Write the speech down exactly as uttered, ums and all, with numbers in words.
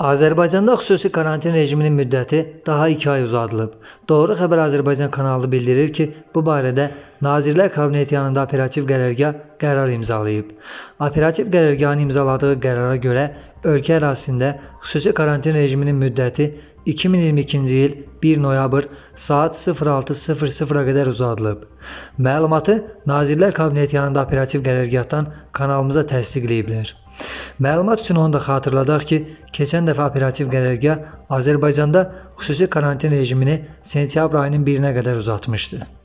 Azərbaycanda xüsusi karantin rejiminin müddəti daha iki ay uzadılıb. Doğru Xəbər Azərbaycan kanalı bildirir ki, bu barədə Nazirlər Kabineti yanında operativ qərargah qərar imzalayıb. Operativ qərargahın imzaladığı qərara görə ölkə ərazisində xüsusi karantin rejiminin müddəti iki min iyirmi ikinci il bir noyabr saat sıfır altı sıfır sıfıra qədər uzadılıb. Məlumatı Nazirlər Kabineti yanında operativ qərargahdan kanalımıza təsdiqləyiblər. Məlumat üçün onu da xatırladaq ki, keçən dəfə operativ qərargah Azərbaycanda xüsusi karantin rejimini sentyabr ayının birinə qədər uzatmışdı.